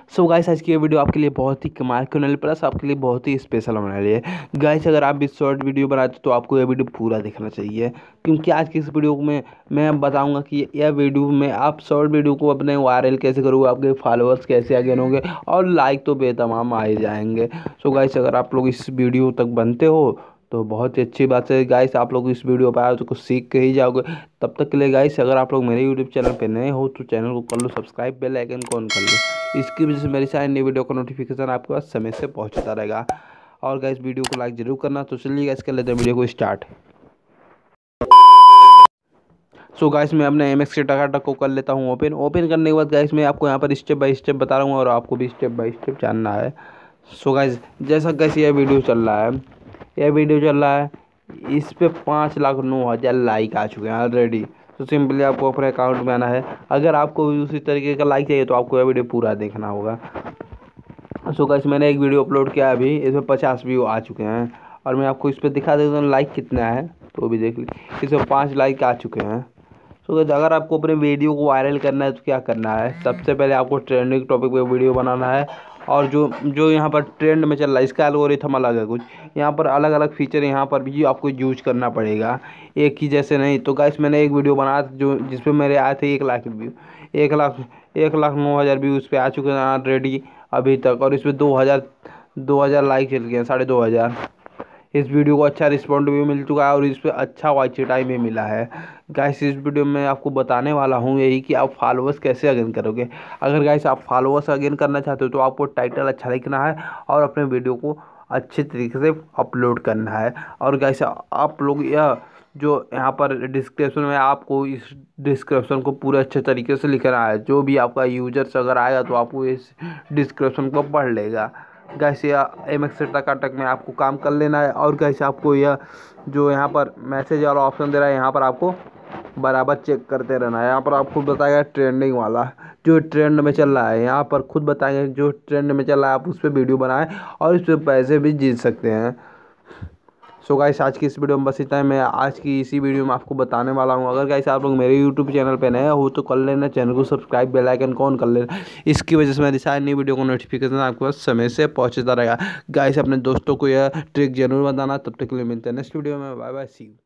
So guys आज की ये वीडियो आपके लिए बहुत ही कमाल की होने वाली प्लस आपके लिए बहुत ही स्पेशल होने वाली है। गाइस अगर आप भी शॉर्ट वीडियो बनाते तो आपको ये वीडियो पूरा देखना चाहिए, क्योंकि आज की इस वीडियो में मैं बताऊंगा कि यह वीडियो में आप शॉर्ट वीडियो को अपने वायरल कैसे करोगे, आपके फॉलोअर्स कैसे आगे होंगे और लाइक तो बेतमाम आ ही जाएंगे। सो गाइस अगर आप लोग इस वीडियो तक बनते हो तो बहुत ही अच्छी बात है। गाइस आप लोग इस वीडियो पर आए तो कुछ सीख के ही जाओगे। तब तक के लिए गाइस अगर आप लोग मेरे यूट्यूब चैनल पे नए हो तो चैनल को कर लो सब्सक्राइब, बेल आइकन को ऑन कर लो। इसकी वजह से मेरी सारी नई वीडियो का नोटिफिकेशन आपके पास समय से पहुंचता रहेगा। और गाइस वीडियो को लाइक जरूर करना। तो चलिए गाइस कर लेते हैं वीडियो को स्टार्ट। सो गाइस मैं अपने एमएक्स डाटा को कर लेता हूँ ओपन करने के बाद गाइस मैं आपको यहाँ पर स्टेप बाय स्टेप बता रहा हूँ और आपको भी स्टेप बाय स्टेप जानना है। सो गाइस जैसा गाइस यह वीडियो चल रहा है, इस पे 5,09,000 लाइक आ चुके हैं ऑलरेडी। तो सिंपली आपको अपने अकाउंट में आना है। अगर आपको भी उसी तरीके का लाइक चाहिए तो आपको यह वीडियो पूरा देखना होगा। सो गाइस मैंने एक वीडियो अपलोड किया अभी, इसमें 50 व्यू आ चुके हैं और मैं आपको इस पर दिखा देता हूँ लाइक कितना है, तो भी देख लीजिए। इसमें 5 लाइक आ चुके हैं। सो गाइस अगर आपको अपने वीडियो को वायरल करना है तो क्या करना है, सबसे पहले आपको ट्रेंडिंग टॉपिक पे वीडियो बनाना है। और जो यहाँ पर ट्रेंड में चल रहा है इसका एल्गोरिथम अलग है कुछ, यहाँ पर अलग अलग फीचर यहाँ पर भी आपको यूज करना पड़ेगा, एक ही जैसे नहीं। तो गाइस मैंने एक वीडियो बनाया था जो जिसपे मेरे आए थे 1 लाख व्यू, 1,09,000 व्यू उस पर आ चुके हैं ऑलरेडी अभी तक। और इस पर 2,000 लाइक चल गए हैं, 2,500। इस वीडियो को अच्छा रिस्पॉन्ड भी मिल चुका है और इस पर अच्छा वॉच टाइम भी मिला है। गाइस इस वीडियो में आपको बताने वाला हूँ यही कि आप फॉलोअर्स कैसे अगेन करोगे। अगर गाइस आप फॉलोअर्स अगेन करना चाहते हो तो आपको टाइटल अच्छा लिखना है और अपने वीडियो को अच्छे तरीके से अपलोड करना है। और गाइस आप लोग यह जो यहाँ पर डिस्क्रिप्शन में आपको इस डिस्क्रिप्शन को पूरे अच्छे तरीके से लिखना है। जो भी आपका यूजर्स अगर आएगा तो आपको इस डिस्क्रिप्शन को पढ़ लेगा। गाइस या एमएक्स टकाटक में आपको काम कर लेना है। और गाइस आपको यह जो यहाँ पर मैसेज वाला ऑप्शन दे रहा है यहाँ पर आपको बराबर चेक करते रहना है। यहाँ पर आपको बताएगा ट्रेंडिंग वाला जो ट्रेंड में चल रहा है, यहाँ पर खुद बताएंगे जो ट्रेंड में चल रहा है आप उस पर वीडियो बनाएं और इस पर पैसे भी जीत सकते हैं। सो गाइस आज की इस वीडियो में बस इतना है। मैं आज की इसी वीडियो में आपको बताने वाला हूँ। अगर गाइस आप लोग मेरे यूट्यूब चैनल पे नए हो तो कर लेना, चैनल को सब्सक्राइब, बेल आइकन को ऑन कर लेना। इसकी वजह से मेरी सारी नई वीडियो को नोटिफिकेशन आपके पास समय से पहुँचता रहेगा। गाइस अपने दोस्तों को यह ट्रिक जरूर बताना। तब तक के लिए मिलते हैं नेक्स्ट वीडियो में। Bye bye, see you.